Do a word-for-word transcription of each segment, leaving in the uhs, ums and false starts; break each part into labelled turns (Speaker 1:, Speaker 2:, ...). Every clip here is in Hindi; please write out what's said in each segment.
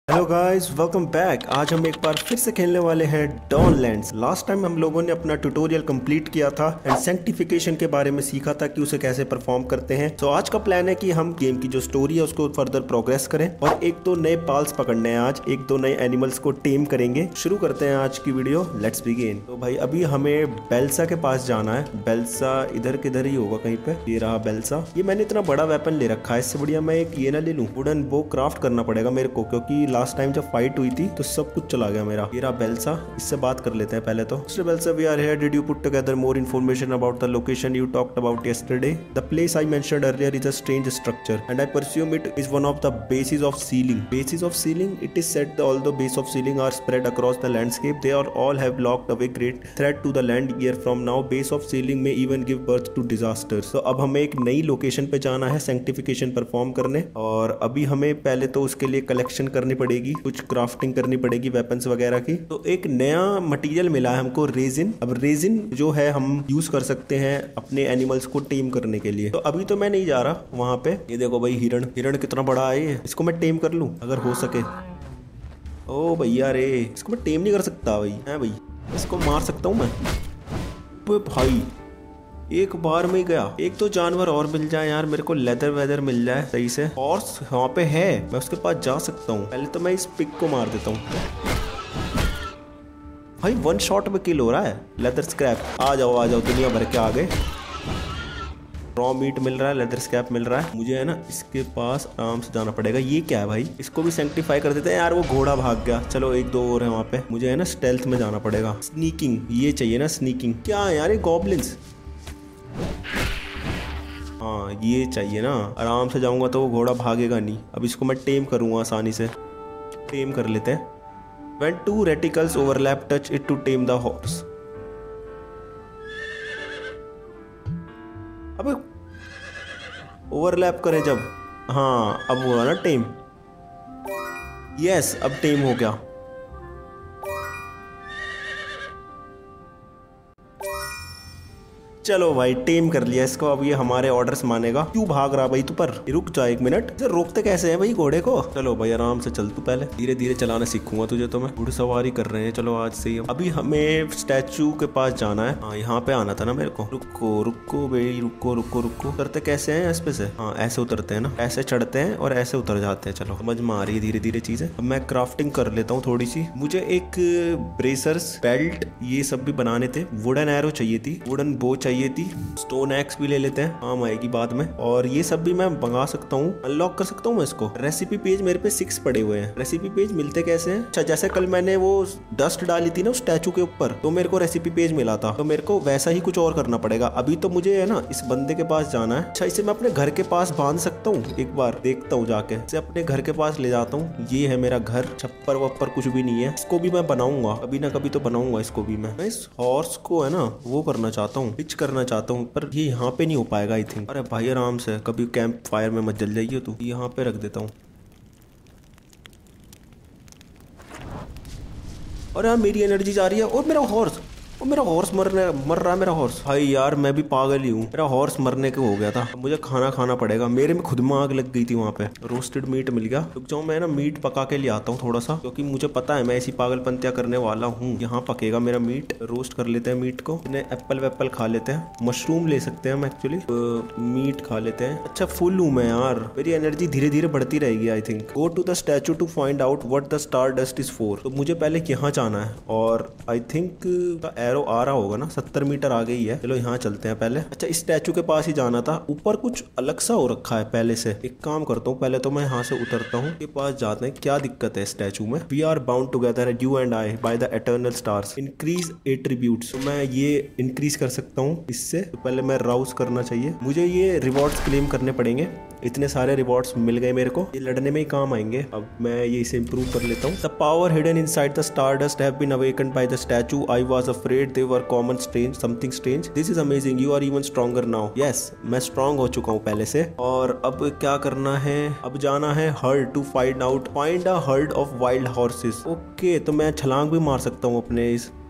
Speaker 1: Hello guys, welcome back. आज हम एक बार फिर से खेलने वाले हैं डॉनलैंड्स। लास्ट टाइम हम लोगों ने अपना ट्यूटोरियल कंप्लीट किया था एंड सैंक्टिफिकेशन के बारे में सीखा था कि उसे कैसे परफॉर्म करते हैं। तो आज का प्लान है कि हम गेम की जो स्टोरी है उसको फर्दर प्रोग्रेस करें और एक दो नए पाल्स पकड़ने हैं। आज एक दो नए एनिमल्स को टेम करेंगे। शुरू करते हैं आज की वीडियो, लेट्स बिगिन। तो भाई अभी हमें बेल्सा के पास जाना है। बेल्सा इधर किधर ही होगा कहीं पे। ये रहा बेल्सा। ये मैंने इतना बड़ा वेपन ले रखा है, इससे बढ़िया मैं एक ये ना ले लूं। वुडन बो क्राफ्ट करना पड़ेगा मेरे को, क्योंकि लास्ट टाइम जब फाइट हुई थी तो सब कुछ चला गया मेरा। ये रहा बेल्सा, इससे बात कर लेते हैं पहले तो। Mister Belsa, we are here. Did you put together more information about the location you talked about yesterday? The place I mentioned earlier is a strange structure and I presume it is one of the bases of ceiling. Bases of ceiling? It is said that although base of ceiling are spread across the landscape, they are all have locked away great threat to the land. Year from now, base of ceiling may even give birth to disasters. तो अब हमें एक नई लोकेशन पे जाना है सैंक्टिफिकेशन परफॉर्म करने, और अभी हमें पहले तो उसके लिए कलेक्शन करनी पड़ेगी, कुछ क्राफ्टिंग करनी पड़ेगी वेपन्स वगैरह की। तो एक नया मटेरियल मिला है हमको, रेजिन। अब रेजिन जो है हम यूज कर सकते हैं अपने एनिमल्स को टेम करने के लिए। तो अभी तो मैं नहीं जा रहा वहां पे। ये देखो भाई, हिरण हिरण कितना बड़ा है ये। इसको मैं टेम कर लूं अगर हो सके। ओ भैया रे, इसको मैं टेम नहीं कर सकता भाई। है भाई, इसको मार सकता हूँ मैं। भाई एक बार में ही गया। एक तो जानवर और मिल जाए यार मेरे को, लेदर वेदर मिल जाए सही से। हॉर्स वहाँ पे है, मैं उसके पास जा सकता हूँ। पहले तो मैं इस पिग को मार देता हूँ। भाई वन शॉट में किल हो रहा है। लेदर स्क्रैप, आ जाओ आ जाओ, दुनिया भर के आ गए। रॉ मीट मिल रहा है, लेदर स्क्रैप मिल रहा है। मुझे है ना इसके पास आराम से जाना पड़ेगा। ये क्या है भाई? इसको भी सैंक्टिफाई कर देते हैं यार। वो घोड़ा भाग गया। चलो एक दो और है वहाँ पे। मुझे है ना स्टेल्थ में जाना पड़ेगा। स्नीकिंग, ये चाहिए ना स्नीकिंग। क्या है यार ये गॉब्लिन्स? हाँ ये चाहिए ना। आराम से जाऊंगा तो वो घोड़ा भागेगा नहीं। अब इसको मैं टेम करूंगा आसानी से। टेम कर लेते हैं। When two reticles overlap, touch it to tame the horse. अबे ओवरलैप करे जब, हाँ अब हुआ ना टेम। यस, अब टेम हो गया। चलो भाई टेम कर लिया इसको। अब ये हमारे ऑर्डर्स मानेगा। क्यों भाग रहा भाई तू? पर रुक जा एक मिनट। इसे रोकते कैसे हैं भाई घोड़े को? चलो भाई आराम से चल तू। पहले धीरे धीरे चलाना सीखूंगा तुझे तो मैं। घुड़सवारी कर रहे हैं चलो आज से ही। अभी हमें स्टैचू के पास जाना है। हाँ यहाँ पे आना था ना मेरे को। रुको रुको भाई, रुको रुको रुको। उतरते कैसे हैं इस पे से? हाँ ऐसे उतरते हैं ना। ऐसे चढ़ते हैं और ऐसे उतर जाते हैं। चलो समझ में आ रही है धीरे धीरे चीजें। अब मैं क्राफ्टिंग कर लेता हूँ थोड़ी सी। मुझे एक ब्रेसर्स, बेल्ट, ये सब भी बनाने थे। वुडन एरो चाहिए थी, वुडन बो चाहिए थी, स्टोन एक्स भी ले लेते हैं, काम आएगी बाद में। और ये सब भी मैं मंगा सकता हूँ, अनलॉक कर सकता हूँ मैं इसको। रेसिपी पेज मेरे पे सिक्स पड़े हुए हैं। रेसिपी पेज मिलते कैसे हैं? अच्छा, जैसे कल मैंने वो डस्ट डाली थी ना उस स्टैचू के ऊपर, तो मेरे को रेसिपी पेज मिला था। तो मेरे को वैसा ही कुछ और करना पड़ेगा। अभी तो मुझे है ना इस बंदे के पास जाना है। अच्छा, इसे मैं अपने घर के पास बांध सकता हूँ? एक बार देखता हूँ जाके। इसे अपने घर के पास ले जाता हूँ। ये है मेरा घर। छप्पर वप्पर कुछ भी नहीं है। इसको भी मैं बनाऊंगा, कभी ना कभी तो बनाऊंगा इसको भी मैं। मैं इस हॉर्स को है ना वो करना चाहता हूँ, पिच करना चाहता हूँ, पर ये यहाँ पे नहीं हो पाएगा आई थिंक। अरे भाई आराम से, कभी कैंप फायर में मत जल जाइए तू। यहाँ पे रख देता हूँ। और यार मेरी एनर्जी जा रही है। और मेरा हॉर्स, और मेरा हॉर्स मरने मर रहा है मेरा हॉर्स। भाई यार मैं भी पागल ही हूँ। मेरा हॉर्स मरने के हो गया था। मुझे खाना खाना पड़ेगा। मेरे में खुद में आग लग गई थी वहाँ पे। रोस्टेड मीट मिल गया। रुक जाओ, मैं ना मीट पका के ले आता हूँ थोड़ा सा, क्योंकि मुझे पता है मैं ऐसी पागलपंतियां करने वाला हूँ। यहाँ पकेगा मेरा मीट। रोस्ट कर लेते हैं मीट को। एप्पल वेप्पल खा लेते हैं। मशरूम ले सकते हैं हम एक्चुअली। मीट खा लेते हैं। अच्छा फुल हूँ मैं यार। मेरी एनर्जी धीरे धीरे बढ़ती रहेगी I think. Go to the statue to find out what the star dust is for. तो मुझे पहले यहाँ जाना है, और आई थिंक एरो आ रहा होगा ना। सत्तर मीटर आ गई है। चलो यहाँ चलते हैं पहले। अच्छा, इस स्टैचू के पास ही जाना था। ऊपर कुछ अलग सा हो रखा है पहले से। एक काम करता हूँ, पहले तो मैं यहाँ से उतरता हूँ। के पास जाते हैं। क्या दिक्कत है स्टैचू में? We are bound together you and I by the eternal stars. Increase attributes. तो मैं ये इंक्रीज कर सकता हूँ इससे। तो पहले मैं राउस करना चाहिए। मुझे ये रिवॉर्ड्स क्लेम करने पड़ेंगे। इतने सारे रिवॉर्ड्स मिल गए मेरे को, ये लड़ने में ही काम आएंगे। अब मैं ये इसे इंप्रूव कर लेता हूँ। The power hidden inside the stardust have been awakened by the statue. I was afraid they were common strange, something strange. This is amazing, you are even stronger now. Yes, मैं स्ट्रॉन्ग हो चुका हूँ पहले से। और अब क्या करना है? अब जाना है herd to find out find a herd of wild horses. Okay, तो मैं छलांग भी मार सकता हूँ अपने इस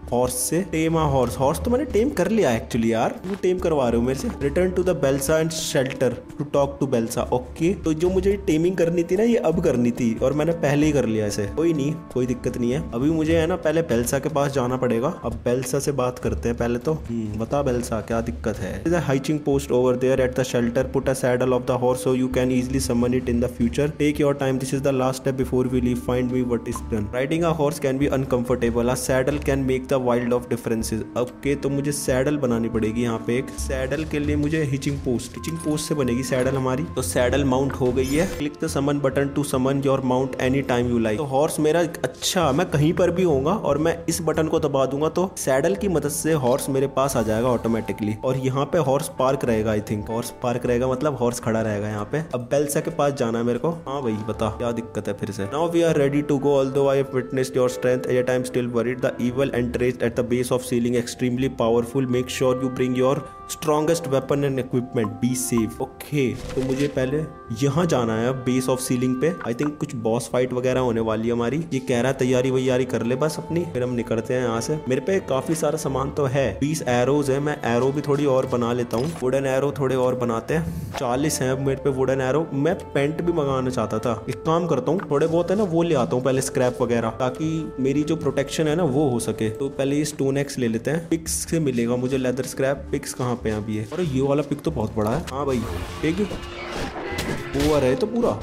Speaker 1: हॉर्स से। टेम आ हॉर्स। हॉर्स तो मैंने टेम कर लिया एक्चुअली यार, वो टेम करवा रहे हो मेरे से। Return to the Belsa and shelter to talk to Belsa. Okay, तो जो मुझे टेमिंग करनी थी ना ये अब करनी थी और मैंने पहले ही कर लिया इसे। कोई नहीं, कोई दिक्कत नहीं है। अभी मुझे है ना पहले बेल्सा के पास जाना पड़ेगा। अब बेल्सा से बात करते हैं पहले तो। बता बेल्सा क्या दिक्कत है। Hitching post over there at the shelter, put a saddle of the horse so you can easily summon it in the future, take your time, this is the last step before we leave, find me what is done. Riding a horse can be uncomfortable, a saddle can make the wild of differences. Okay, तो मुझे सैडल बनानी पड़ेगी यहाँ पे। एक सैडल के लिए मुझे हिचिंग पोस्ट, हिचिंग पोस्ट से बनेगी सैडल हमारी। तो सैडल माउंट हो गई है। Click the summon button to summon your mount any time you like. तो हॉर्स मेरा, अच्छा मैं कहीं पर भी होऊंगा और मैं इस बटन को दबा दूंगा तो सैडल की मदद से हॉर्स मेरे पास आ जाएगा ऑटोमेटिकली। और यहाँ पे हॉर्स पार्क रहेगा। आई थिंक हॉर्स पार्क रहेगा मतलब हॉर्स खड़ा रहेगा यहाँ पे। अब बेल्सा के पास जाना है मेरे को। हाँ भाई बता क्या दिक्कत है फिर से। Now we are ready to go, although I have witnessed your strength at I am still worried, the evil entrenched at the base of ceiling extremely powerful, make sure you bring your strongest weapon and equipment, be safe. Okay, तो मुझे पहले यहाँ जाना है बेस ऑफ सीलिंग पे। आई थिंक कुछ बॉस फाइट वगैरह होने वाली है हमारी। ये कह रहा है तैयारी वैयारी कर ले बस अपनी, फिर हम निकलते हैं यहाँ से। मेरे पे काफी सारा सामान तो है। बीस एरोज है, मैं एरो भी थोड़ी और बना लेता हूँ। वुडन एरो थोड़े और बनाते हैं। चालीस है मेरे पे वुडन एरो। मैं पेंट भी मंगाना चाहता था। एक काम करता हूँ, थोड़े बहुत है ना वो ले आता हूँ पहले स्क्रैप वगैरह, ताकि मेरी जो प्रोटेक्शन है ना वो हो सके। तो पहले ये स्टोन एक्स ले लेते हैं। पिक्स से मिलेगा मुझे लेदर स्क्रैप। पिक्स कहाँ पे अभी है? अरे ये वाला पिक तो बहुत बड़ा है। हाँ भाई पिग ओवर है तो पूरा।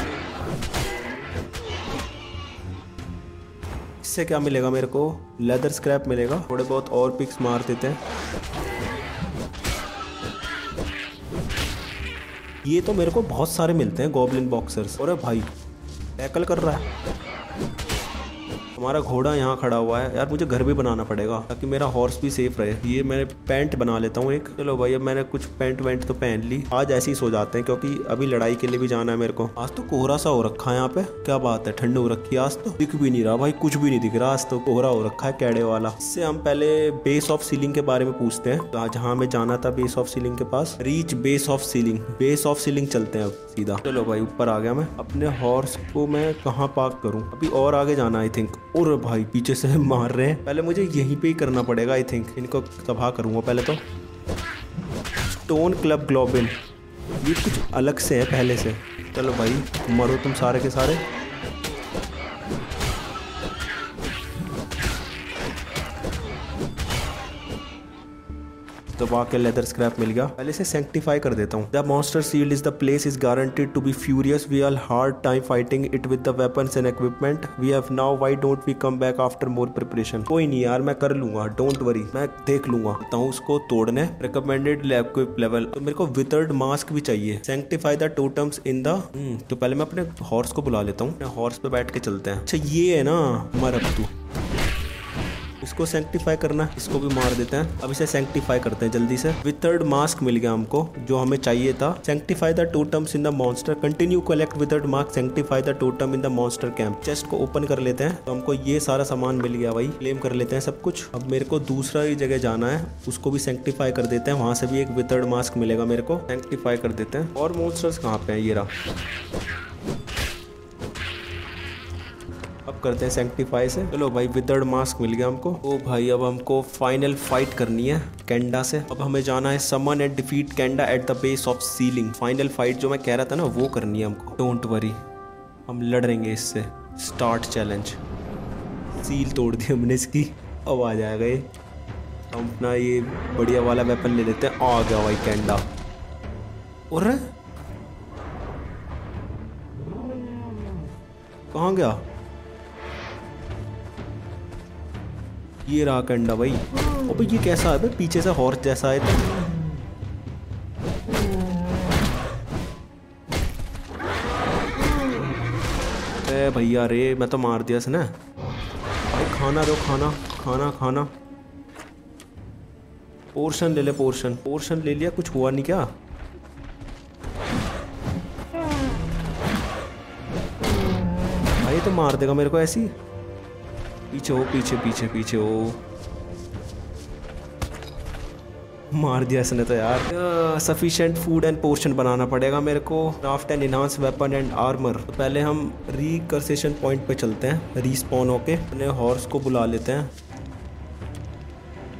Speaker 1: इससे क्या मिलेगा मेरे को? लेदर स्क्रैप मिलेगा। थोड़े बहुत और पिक्स मार देते हैं। ये तो मेरे को बहुत सारे मिलते हैं गॉब्लिन बॉक्सर्स। अरे भाई टैकल कर रहा है। हमारा घोड़ा यहाँ खड़ा हुआ है यार। मुझे घर भी बनाना पड़ेगा ताकि मेरा हॉर्स भी सेफ रहे। ये मैं पैंट बना लेता हूँ एक। चलो भाई अब मैंने कुछ पैंट वैंट तो पहन ली। आज ऐसे ही सो जाते हैं क्योंकि अभी लड़ाई के लिए भी जाना है मेरे को। आज तो कोहरा सा हो रखा है यहाँ पे। क्या बात है, ठंड हो रखी है आज तो। दिख भी नहीं रहा भाई, कुछ भी नहीं दिख रहा। आज तो कोहरा हो रखा है कैड़े वाला। इससे हम पहले बेस ऑफ सीलिंग के बारे में पूछते हैं। जहाँ हमें जाना था बेस ऑफ सीलिंग के पास। Reach base of ceiling. Base of ceiling चलते हैं अब सीधा। चलो भाई ऊपर आ गया मैं। अपने हॉर्स को मैं कहाँ पार्क करूँ? अभी और आगे जाना आई थिंक। और भाई पीछे से मार रहे हैं। पहले मुझे यहीं पे ही करना पड़ेगा आई थिंक। इनको तबाह करूंगा पहले तो। स्टोन क्लब ग्लोबिन, ये कुछ अलग से है पहले से। चलो भाई मरो तुम सारे के सारे। दबा के लेदर स्क्रैप मिल गया। पहले से सैंक्टिफाई कर देता हूँ। The monster sealed is the place is guaranteed to be furious, we are hard time fighting it with the weapons and equipment we have now, why don't we come back after more preparation. कोई नहीं यार मैं कर लूंगा, डोंट वरी, मैं देख लूंगा। बताऊँ उसको तोड़ने। रिकमेंडेड इक्विप लेवल, तो मेरे को विथर्ड मास्क भी चाहिए। Sanctify the totems in the, तो पहले मैं अपने हॉर्स को बुला लेता हूँ। हॉर्स पे बैठ के चलते हैं। अच्छा ये है ना मर अब तू, इसको सैंक्टिफाई करना। इसको भी मार देते हैं। अब इसे सैंक्टिफाई करते हैं जल्दी से। विथर्ड मास्क मिल गया हमको जो हमें चाहिए था। Sanctify the totems in the monster, continue collect withered mask, sanctify the totem in the monster camp. Chest को ओपन कर लेते हैं। तो हमको ये सारा सामान मिल गया भाई। क्लेम कर लेते हैं सब कुछ। अब मेरे को दूसरा ही जगह जाना है, उसको भी सैंक्टिफाई कर देते हैं। वहां से भी एक विथर्ड मास्क मिलेगा मेरे को। सैंक्टिफाई कर देते हैं। और मॉन्स्टर्स कहाँ पे हैं? ये रहा। अब करते हैं सैंक्टिफाई से। चलो भाई विथर्ड मास्क मिल गया हमको। ओ भाई अब हमको फाइनल फाइट करनी है कैंडा से। अब हमें जाना है summon and defeat Kanda at the base of ceiling. Final fight जो मैं कह रहा था ना वो करनी है हमको। डोंट वरी, हम लड़ेंगे इससे। Start challenge. सील तोड़ दी हमने इसकी। अब आ जाएगा ये। हम अपना ये बढ़िया वाला वेपन ले लेते हैं। आ गया भाई कैंडा। और कहाँ गया? ये रहा कंडा भाई। अबे ये कैसा है? पीछे से हॉर्स जैसा है। अरे भैया रे मैं तो मार दिया इसने भाई। खाना दो, खाना खाना खाना। पोर्शन ले ले, पोर्शन पोर्शन ले लिया। कुछ हुआ नहीं क्या? भाई तो मार देगा मेरे को ऐसी। पीछे हो, पीछे पीछे पीछे हो। मार दिया इसने तो यार। सफिशिएंट फूड एंड पोर्शन बनाना पड़ेगा मेरे को। Craft and enhance weapon and armour. तो पहले हम रिकर्सेशन पॉइंट पे चलते हैं। रीस्पॉन होके अपने हॉर्स को बुला लेते हैं।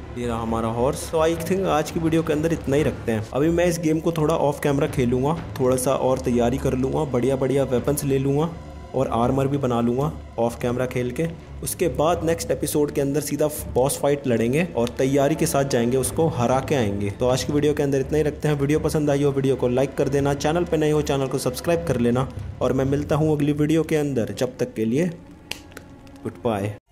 Speaker 1: ये रहा हमारा हॉर्स। तो आई थिंक आज की वीडियो के अंदर इतना ही रखते हैं। अभी मैं इस गेम को थोड़ा ऑफ कैमरा खेलूंगा, थोड़ा सा और तैयारी कर लूँगा, बढ़िया बढ़िया वेपन्स ले लूँगा और आर्मर भी बना लूँगा ऑफ कैमरा खेल के। उसके बाद नेक्स्ट एपिसोड के अंदर सीधा बॉस फाइट लड़ेंगे और तैयारी के साथ जाएंगे, उसको हरा के आएंगे। तो आज की वीडियो के अंदर इतना ही रखते हैं। वीडियो पसंद आई हो वीडियो को लाइक कर देना, चैनल पे नए हो चैनल को सब्सक्राइब कर लेना और मैं मिलता हूँ अगली वीडियो के अंदर। जब तक के लिए गुड बाय।